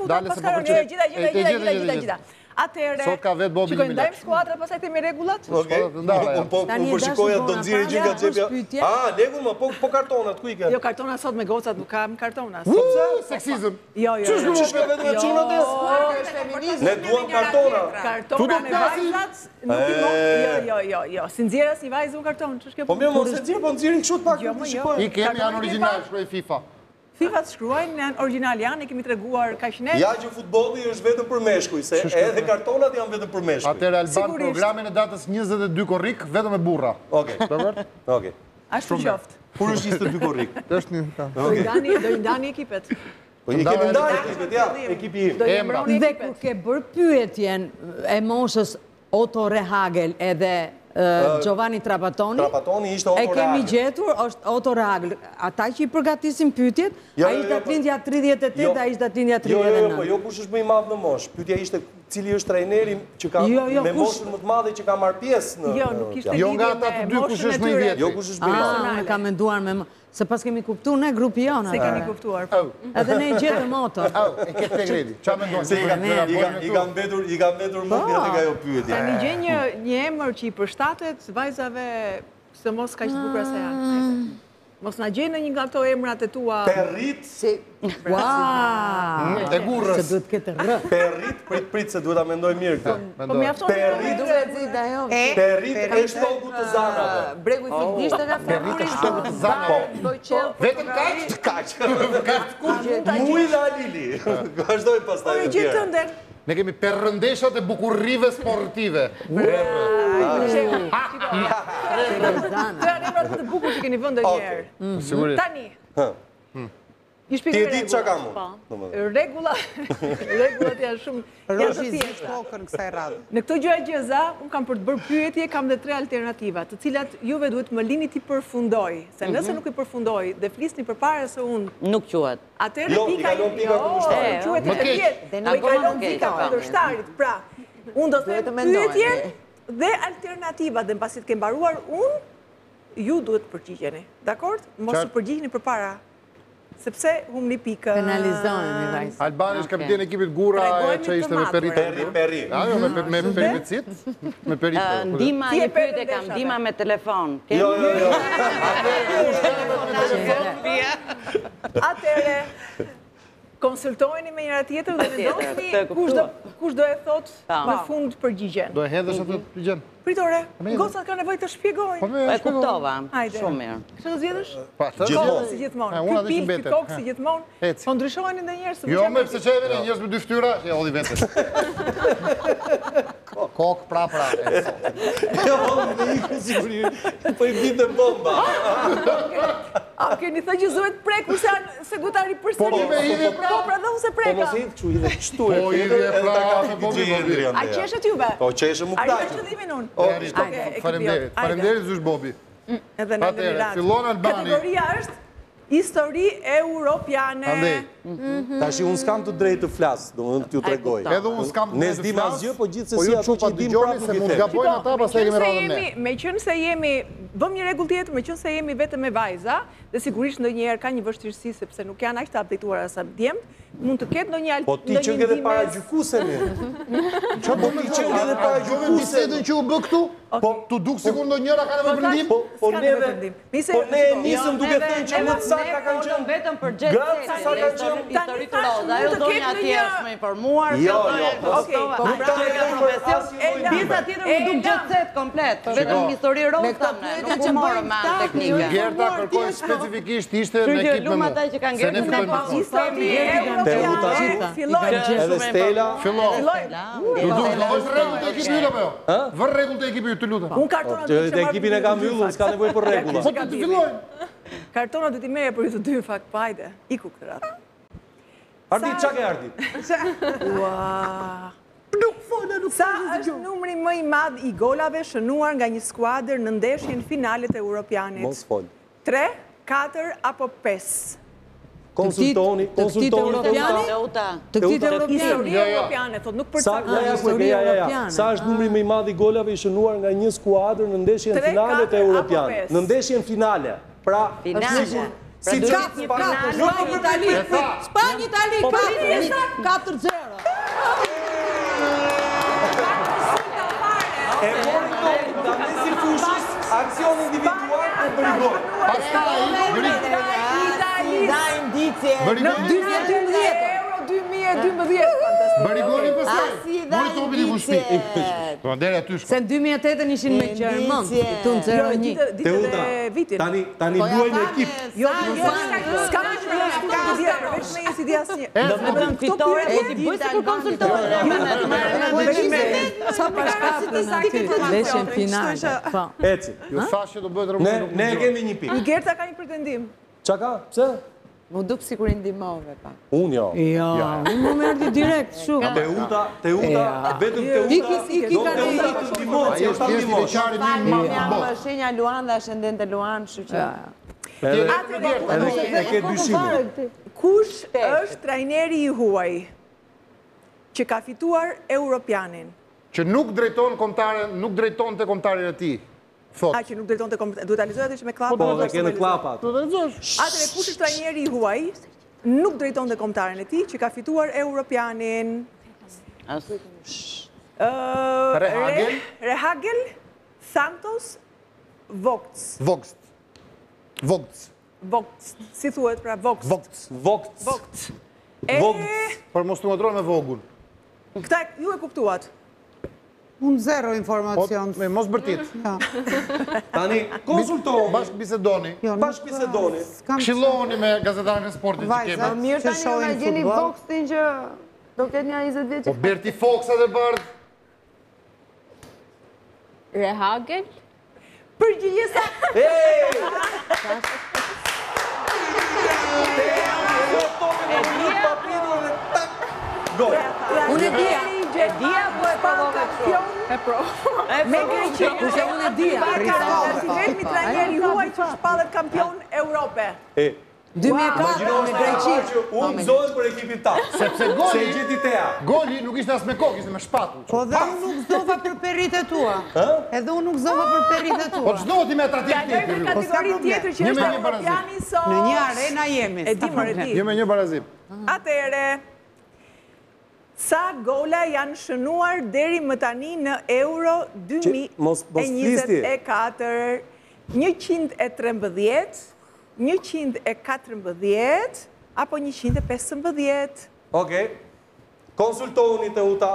tuta, paska gjitha. Atëre, shikoj, ndajmë skuadrat, pasaj të me regullat? Po përshikoja do nëzirë gjithë nga gjepja. Legull, po kartonat, ku i ke? Jo, kartonat sot me gocat, nuk kam kartonat. Seksizm. Jo. Qështë ka vetëm e qunat e? Ne duam kartona. Kartona me vajzat, nuk i mo... Jo. Si nëzirës një vajzë unë karton, që shke Po mirë, mos e nëzirë, po nëzirin qëtë pak. I kemi janë original, shkruaj FIFA. FIFA të shkruajnë, janë original janë, e kemi të reguar kashnet. Ja që futbolli është vetëm për meshkuj, se edhe kartonat janë vetëm për meshkuj. Atëre Alban, programin e datës 22 korrik, vetëm e burra. Oke. Ashtu qoftë. Kur është 22 korrik? Do i ndani ekipet. Po i kemi ndani ekipet, ja, ekipi im. Dhe kur ke bërë pyetjen e moshës Otto Rehagel edhe Giovanni Trapattoni, e kemi gjetur, është Otto Rehagel. Ata që i përgatisim pyetjet, a ishte atlindja 38, a ishte atlindja 39. Jo, kush është më i madh në moshë. Pyetja ishte cili është trajneri që ka me moshën më të madhe që ka marrë pjesë në... Jo, nuk ishte jo nga ata të dy kush është më i vjetë. Jo, kush është më i madhe. Ka menduar me... Se pas kemi kuptu ne grupi jonë. Se kemi kuptuar. Edhe ne i gjetëm Otto. E këtë të gredi. Qa me ndonë? I ka mbetur mundja të ka jo pyetje. Ta një gjenjë një emër që i përshtatet vajzave se mos ka që të bukra se janë. Mos na gjenë një nga këto emrat e tua... Perrit... E gurës. Se duhet këtë rë. Perrit, prit se duhet a mendoj mirë këtë. Po mi afton... Perrit e shtoku të zanave. Bregu i futbishteve, Perrit e shtoku të zanave. Vetëm kaq? Muj dhe Alili. Vazhdoj pas taj e tjerë. Ne kemi perrëndeshat e bukurrive sportive. Të emrat të bukur që keni vëndë njerë. Tani, Ti e di që ka mu? Regullat janë shumë të thjeshta. Në këtë gjë e gjëza, unë kam për të bërë pyetje, kam dhe 3 alternativa, të cilat juve duhet më lini ti përfundoj. Se nëse nuk i përfundoj dhe flisni përpara se unë... Nuk quhet. Atëherë pika i quhet e vjetë. I kalon pika kundërshtarit. Pra, unë do të them pyetje dhe alternativa, dhe në pasit ke mbaruar unë, ju duhet përgjigjeni. Dakord? Mos të përgjigjeni përpara. Sepse hum një pikë... Penalizojnë, vajzë. Albani është kapiten ekipit Gura që ishte me Perrit. Perri. Me Perritësit? Me Perrit. Ndima, një pyetje kam, ndima me telefon. Jo. Atere, konsultojni me njëra tjetër dhe vendosni kush do e thot në fund përgjigjen. Do e hedhësh atë përgjigjen? Pritore, gocat ka nevojë të shpjegojnë. E kuptova, shumë mirë. Kështë të zjedhësh? Gjithmonë. Si gjithmonë. Këtë pil, këtë kokë si gjithmonë. Po ndryshojnë ndë njerës. Jo, me pëse që e vene njërës me 2 ftyra, e odhi vetës. Kokë, pra. Jo, me iku sigurir, po i bitë bomba. A, keni thë që zohet prekur se gutari përsëri. Po me idhe pra. Po pra dhe unë se preka. Po mos idhe kështu, idhe kështu. Po idhe pra. A qeshet juve? Po qeshe mu këtaj. A i të qëllimin unë? Falemderit, zysh Bobi. Edhe në Emirat. Fillon Albani. Kategoria është histori europiane. Tashi unë s'kam të drejtë të flasë, do më t'ju tregoj. Edhe unë s'kam të drejtë të flasë. Ne s'dim asgjë, po gjithë se si ato që i dim prapë se mund gabojnë ata, pas e kemi radhën ne. Me qënë se jemi, vëm një regull tjetër, me qënë se jemi vetëm me vajza, dhe sigurisht në njerë ka një vështirësi, sepse nuk janë aq të updateuara sa djemt, mund të ketë në një Po ti që nge dhe para gjykusemi. Po ti që nge dhe para gjykusemi. Që u bë këtu? Po të duk sigur në njëra ka në vëpërndim? Po ne nisëm duke thënë që në të saka kanë qënë. Vetëm për gjithë histori të roza. Ajo zonja atje është me informuar. Jo. Pjesa tjetër më duk gjithset komplet. Vetëm histori roza nuk u morëm me anë teknike. Gerta kërkoj specifikisht ishte në ekip me mu. Se ne fillojmë. Edhe Stela. Vërë regull të ekip njëra për jo? Vërë regull të ekip të lutem. Unë kartonat du të ekipin e kam yllun, s'ka nevoj për regula. Po të fillojnë. Kartonat du t'i meje për ju të dy, fakt, pa ajde. Iku këtë ratë. Ardit, qa ke Ardit? Sa është numri më i madh i golave shënuar nga një skuadër në ndeshjen finalet e Europianit? Mos fol. 3, 4 apo 5? Konsultoni. Të këtit Historia Europiane, thot nuk përcakton. Sa është numri më i madh i golave i shënuar nga një skuadër në ndeshjen finale të Europianit? Në ndeshjen finale. Pra, Si qatë, Spanjë, Itali, 4-0. E mori gol, nga mesi fushës, aksion individual e bëri gol. Da indicje. Bëri Në 2012. Euro 2012, fantastik. Bëri goli pësaj. Mori topin i fushpi. Po ndere aty shko. Se në 2008 ishin me Gjermën, tunë 0-1. Teuta, tani luaj në ekip. Jo, s'ka më që në shtu të djerë, veç me jesi di asë një. Me dhëmë fitore, e ti bëjë si për konsultore. Sa pashkaprën aty, leshen finale. Eci. Ju thash që do bëhet rëmën. Ne e kemi një pikë. I Gerta ka një pretendim. Qa ka? Pse? Mu duk si kur i ndimove, pa. Unë jo. Ja, unë më merdi direkt, shumë. Teuta, vetëm Teuta, do Teuta të ndimon, që është të ndimon. Jam shenja Luan dhe shënden të Luan, shu që... Edhe e ke dyshime. Kush është trajneri i huaj që ka fituar Europianin? Që nuk drejton të komtarin e ti. A, që nuk drejton të komtarin, duhet analizohet ishë me klapa? Po, dhe kene klapat. Atëre, kush është trajneri i huaj, nuk drejton të komtarin e ti, që ka fituar Europianin? Rehagel, Santos, Vogts. Vogts, si thuhet pra Vogts? Vogts. Por mos të ngotrojnë me vogun. Këta ju e kuptuat? Unë zero informacion. Mos bërtit. Tani, konsultohë. Bashkë bisedoni. Këshillohoni me gazetarën e sportit që keme. Mirë tani në gjeni Voxtin që do ketë një 20 vjetë. Po Berti Foxa dhe bardh. Rehagel? Përgjigjesa! Unë e dhja. E dhja po e kampion. Me Greqi. Kushe unë e dhja. Si vetëmi trajneri huaj që shpallet kampion Europe. 2004 me Greqi. Unë gëzohet për ekipin ta. Sepse goli nuk ishte as me kokë, ishte me shpatull. Po dhe unë nuk zova për perit e tua. Edhe unë nuk zova për perit e tua. Po që do ti me atratik Kaloj në kategorin tjetër që është Europiani sot. Në një arena jemi. E di më redi. Jemi një barazim. Atere, sa gola janë shënuar deri më tani në Euro 2024? 113, 114, apo 115? Okej. Konsultohuni Teuta.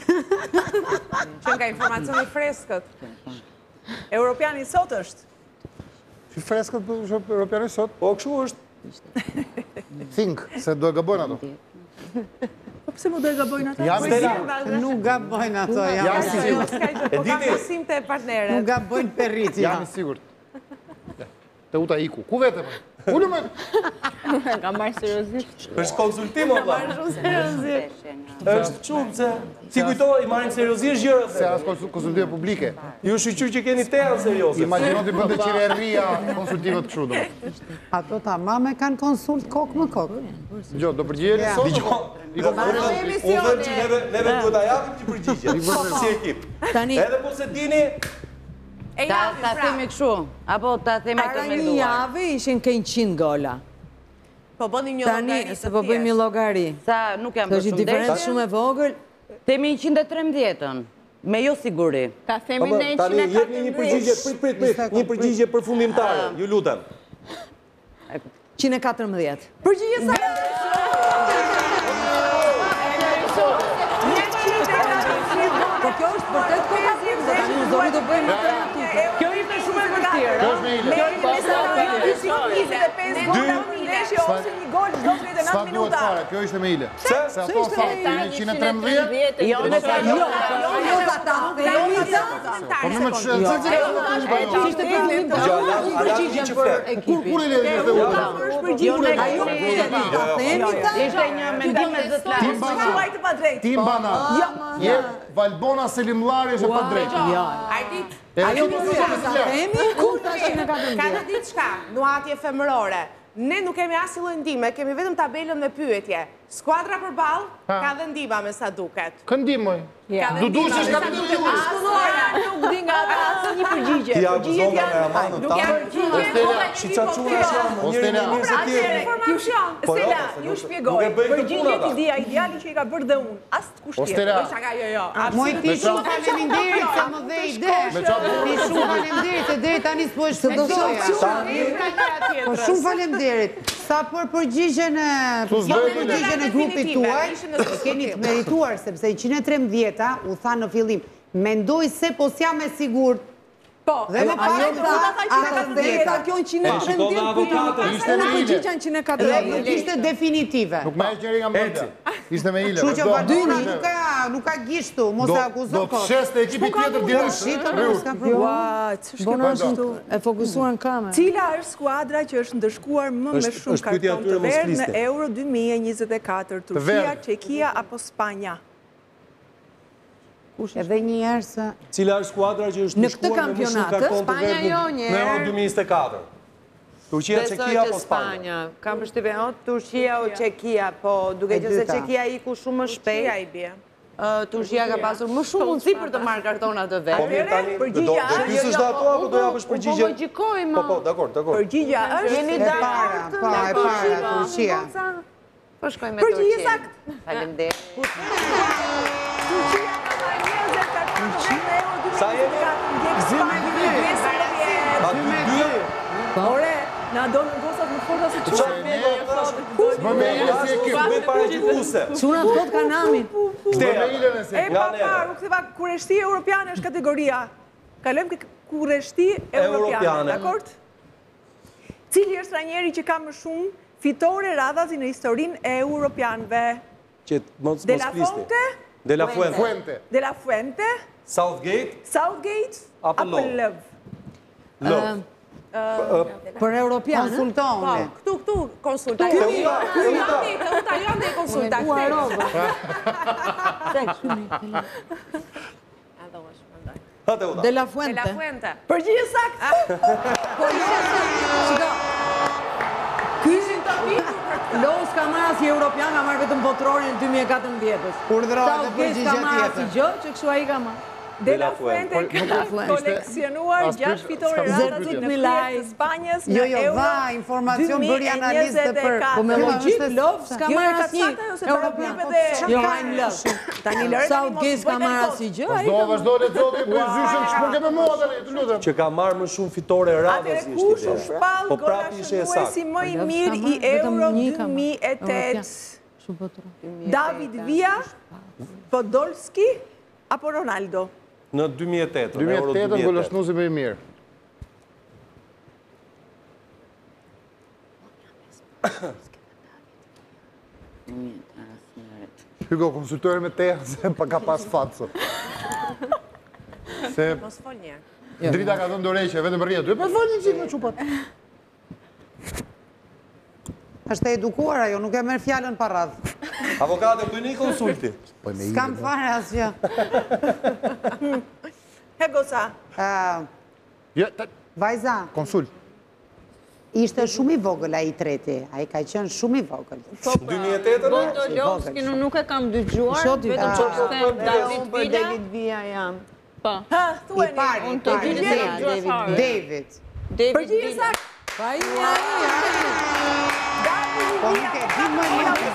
Që nga informacioni freskët. Europiani sot është? Që freskët për Europiani sot? Po, këshu është. Think, se do e gabojnë ato. Po pëse mu do e gabojnë ato? Nuk gabojnë ato, jam i sigurt. Po ka mësim të partneret. Nuk gabojnë perit. Jam i sigurt. Teuta iku. Ku vete më? Ullë me? Ka marrë seriozisht. është konsultim, o vla. është qumë, se... Si kujtoj, i marim seriozisht gjërët. Se as konsultime publike. Ju shqyqyr që keni te janë seriose. Imaginon të bënde qirerria konsultimet këshu do. Ato ta mame kanë konsult kokë më kokë. Gjo, do përgjeli sot? Unë dhe që neve duhet a japim që përgjigje. Si ekip. Edhe po se dini... Ta themi këshu, apo ta themi të Para melduar. një jave ishin ke 100 gola. Po bëni një logari. Tani, se po bëjmë një logari. Sa nuk jam Të për është shumë diferencë deshe. shumë e vogël. Temi 113-ën, me jo siguri. Ta themi në Tani, jepni një përgjigje, prit, një përgjigje përfundimtare, ju lutem. 114. Përgjigje sa? Po kjo është vërtet kohëzim dhe Tani u zori do bëjmë alternativë. kjo ishte shumë e vërtetë. Kjo është me ile. Ose një gol çdo 39 S'fa duhet minuta. fare, kjo ishte me ile. Se ato ishte tha 113, Jo, po në me që Ishte përgjigje për ekipin. kur i ledhe të uta? Ishte një mendim me zët lartë. Tim Bana, je Valbona Selimllari është e pa drejtë. Ardit, Ajo më Themi, kur ta 114. ka të ditë shka, nuatje femërore. Ne nuk kemi asnjë lloj ndime, kemi vetëm tabelën me pyetje. Skuadra përballë ka dhe ndima me sa duket. Këndimoj. Dudushës ka të ju. Nuk di nga asnjë përgjigje. Përgjigjet janë nuk janë përgjigje. Si çaçuna janë, njëri mirë se tjetri. Informacion. Stella, ju shpjegoj. Përgjigjet i dia ideali që i ka bërë dhe unë. As të kushtjet. Jo. Moj ti shumë faleminderit se më dhe ide. Ti shumë faleminderit se deri tani s'po është të dosja. Po shumë faleminderit. Sa për përgjigjen e grupit tuaj, keni të merituar, sepse 113-a u tha në fillim, mendoj se po s'jam e sigurt. Po, dhe me parë ta kjo 113 nuk ishte definitive. Nuk me e qëri nga mëndja. Ishte me ile. Që Vardona nuk ka gishtu, mos e akuzon kot. Do të sheste ekipi tjetër direkt. E fokusuar në kamerë. Cila është skuadra që është ndërshkuar më me shumë karton të verë në Euro 2024? Turqia, Çekia apo Spanja? Edhe një herë se... Cila është skuadra që është ndërshkuar me më shumë karton të verë në Euro 2024? Turqia, Çekia apo Spanja? Kam përshtypjen o Turqia o Çekia, po duke qenë se Çekia iku shumë më shpejt. Çekia i bie. Turqia ka pasur më shumë mundësi për të marrë kartona të vet. Po mirë tani, do të pyesësh dhe ato apo do japësh përgjigje? Po logjikojmë. Po, dakor. Përgjigja është jeni dakord. E para Turqia. Po shkojmë me Turqinë. Përgjigje saktë. Faleminderit. Turqia ka marrë 20 karton të verë në Euro 2024. Sa jemi? Ore, na donë në gosat më forta se që Më me ile si ekip. Me pare gjithuse. Çuna të kot Kanamin. Më me ile në si ekip. E pa parë, u këtheva kureshti europiane është kategoria. Kalojmë ke kureshti europiane, dakord? Cili është trajneri që ka më shumë fitore radhazi në historinë e europianëve? De La Fonte? De La Fuente. De La Fuente? Southgate? Apo Love? Love. Për europianë? Konsultoni. Këtu, konsulta. Këta janë dhe konsulta. De La Fuente. Përgjigje saktë. Kyshin të pitur Los Kamaras i Europian ka marrë vetëm botrorin në 2014. Urdhërohet dhe përgjigje tjetër. Si gjë që kështu ai ka marrë. De La Fuente ka koleksionuar 6 fitore radhazi në krye të Spanjës në Euro 2024. Va, informacion bëri analizë për... Po me logjik, Lov s'ka marrë asnjë Europian. Jo, hajnë Lov. Southgate s'ka marrë asnjë gjë. Vazhdo le zoti, po zyshën ç'po ke me mua tani, të lutem. Që ka marrë më shumë fitore radhazi ishte. Kush u shpall golashënuesi më i mirë i Euro 2008? David Villa, Podolski apo Ronaldo? Në 2008, 2008 golashënuesi më i mirë. Hugo, konsultojë me te, se pa ka pas fatëso. Se... Mos fol njerë. Drita ka dhënë doreqe, vetëm për rjetë. Pa fol një qikë me qupat. Është e edukuar ajo, nuk e merë fjallën pa radhë. Avokate, bëjnë i konsulti. S'kam fare asgjë. Hegosa. Vajza. Konsult. Ishte shumë i vogël a i treti. A i ka qenë shumë i vogël. 2008? Bodolowski nuk e kam dëgjuar, vetëm që shtem David Villa jam. Po. I pari. David. Përgjigje saktë. Po nuk e di më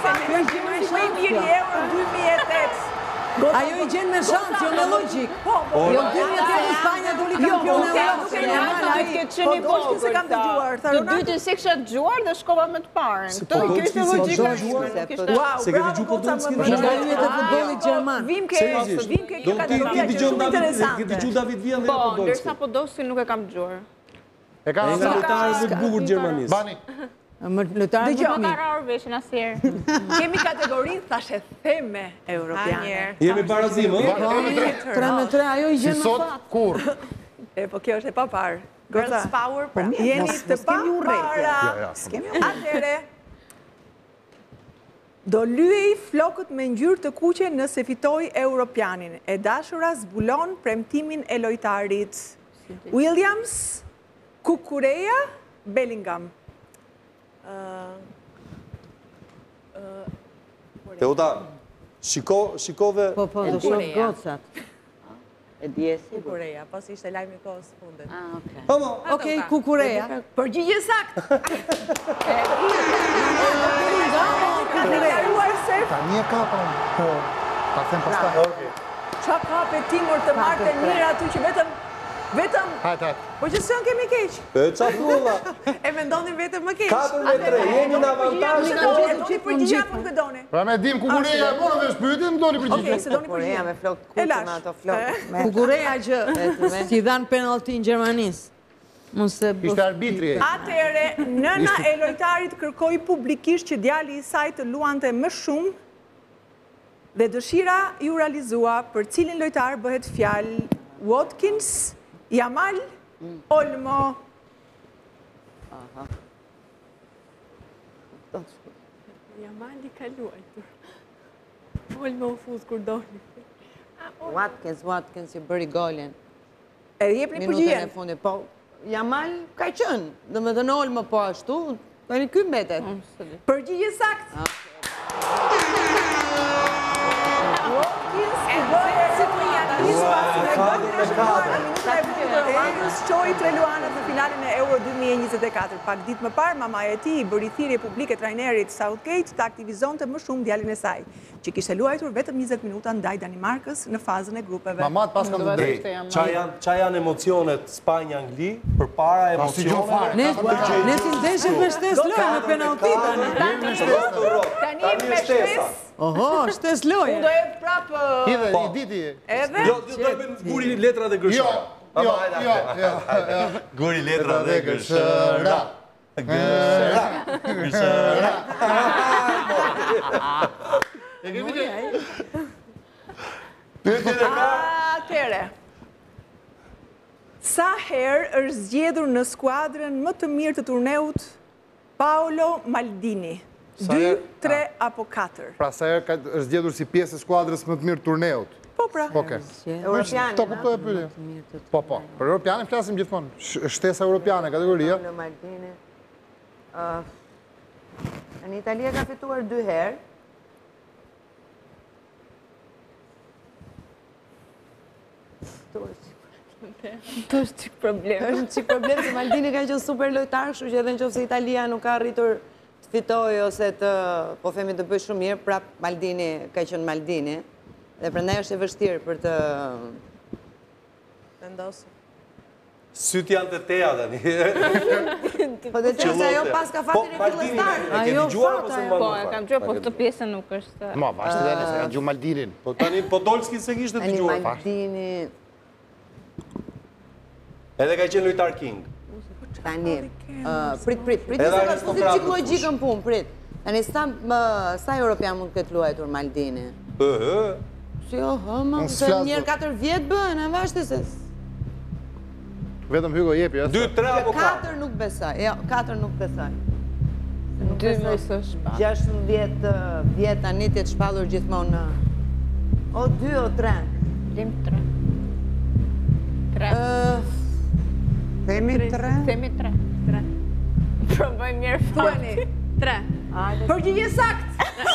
Ajo i gjenë me shansë, jo me logik. Jo 2008 Spanja doli kampion e Europës. Të dytin si kështë gjuar dhe shkova me të parën. Këtë kështë logika. Se ke dëgju Podolski? Nga ju e të futbolit Gjerman. Vim ke kategoria që shumë interesante. Ke dëgju David Villa dhe Po, Podolski? ndërsa Podolski nuk e kam dëgjuar. E ka nga lojtarë më të bukur Gjermanisë. Bani. Lojtarë më të Më ka rarë veshin asjerë. Kemi kategorinë, thashe theme europiane. Jemi barazim, 3-3, ajo i gjenë më sot, fatë. kur? Po kjo është e pa parë. Girls Power, pra. Jeni të pa para. Atere, do lyej flokët me ngjyrë të kuqe nëse fitoj europianin. E dashura zbulon premtimin e lojtarit. Williams, Kukureja, Bellingham. Teuta, shikove... Po, do shoh gocat. E djesi? Kukureja, pas ishte lajmi kohës fundet. Okej, Kukureja. Përgjigje sakt! Tani e kapën. Po, ta them pastaj. Qa kape timur të marrë të mirë aty që vetëm... Hajtë. Po që së kemi keq. E qa thulla? E me ndonin vetëm më keq. 4-3, jemi në avantaj. E doni përgjigja për nuk e doni. Pra me dim Kukureja e morë dhe shpytin, më doni përgjigje. Okej, se doni përgjigja. Me flok kutë me ato flok. Kukureja që si dhanë penalti në Gjermanisë. Ishte arbitri. Atëhere, nëna e lojtarit kërkoi publikisht që djali i saj të luante më shumë dhe dëshira ju realizua për cilin lojtar bëhet fjalë Watkins, Jamal, Olmo. Jamali ka luajtur. Olmo u fuz kur doni. Watkins ju bëri golin. E jepni Minutën përgjigjen. e fundit, po Jamal ka qënë, dhe me dhe në Olmo po ashtu, tani ky mbetet. Përgjigje sakt. Watkins i bëhe si të Elius qoi tre luanët në finalin e Euro 2024. Pak ditë më parë, mamaja e tij i bëri thirrje publike trajnerit Southgate të aktivizonte më shumë djalin e saj, që kishte luajtur vetëm 20 minuta ndaj Danimarkës në fazën e grupeve. Mamat pas kanë të drejtë. Qa janë emocionet Spanja-Angli për para emocionet? Ne si ndeshëm me shtes lojë në penalti tani. Tani me shtes. Oho, shtes lojë. Unë do e prapë... Hidhe, i diti. Edhe? Jo, do e bëjmë guri letra dhe gërshëra. Jo. Guri letra dhe gërshëra. Gërshëra. E kemi të... Atere. Sa herë është zgjedhur në skuadrën më të mirë të turneut Paolo Maldini? 2, 3 apo 4? Pra sa herë është zgjedhur si pjesë e skuadrës më të mirë turneut. Po pra. Oke. Europianin, to kuptoj e pyetje. Po. Për Europianin flasim gjithmonë. Shtesa Europiane, kategoria. Paolo Maldini. Në Italia ka fituar 2 herë. To është qik problem. është qik problem se Maldini ka qenë super lojtar, kështu që edhe nëse Italia nuk ka arritur të fitojë ose të, po themi të bëj shumë mirë, prap Maldini ka qenë Maldini. Dhe prandaj është e vështirë për të Vendosë. Syt janë të teja tani. Po dhe të se ajo pas ka fatin e fillestar. E ke dëgjuar ose më Po, e kam dëgjuar, po këtë pjesën nuk është... Ma, vashtë dhe nëse ka gjuhë Maldinin. Po tani Podolski se kishte dëgjuar. Maldini... Edhe ka qenë lojtar King. Tani, prit, se ka shkusit psikologjikën punë, prit. Tani, sa Europian mund këtë luajtur Maldini? Si jo, hëma, se njerë 4 vjetë bëhen, e vashtë se... Vetëm Hugo jepi, jasë? 2, 3 apo 4? 4 nuk besaj, jo, 4 nuk besaj. 2 nësë shpa. 16 vjetë anitjet shpallur gjithmonë në... O 2 o 3? Lim 3. 3. Themi 3? Themi 3. Proboj mirë Thuani. 3. Përgjigje sakt.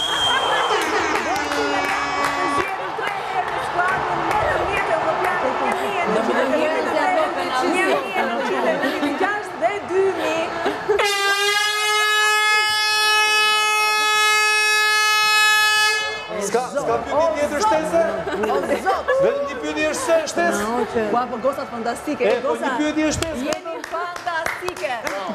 Ska pyetje tjetër shtese? Vetëm një pyetje është shtesë? Ua, po gosat fantastike. Po një pyetje është shtesë? Jeni fantastike.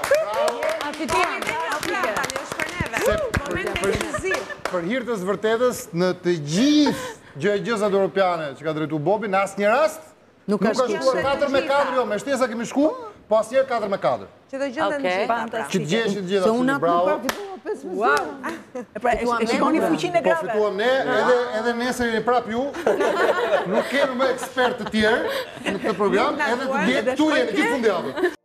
Për hir të vërtetës, në të gjithë gjëzat europiane që ka drejtu Bobi, në asnjë rast, nuk ka shkuar 4-4, jo, me shtesa kemi shku, po asnjëherë 4-4. Që të gjendën në fantastike. Që të gjesh të gjitha si bravo. Wow. E shikoni fuqinë e grave. Po fituam ne, edhe nesër jeni prap ju. Nuk kemi më ekspert të tjerë në këtë program, edhe të gjithë tu jeni gjithë fundjavë.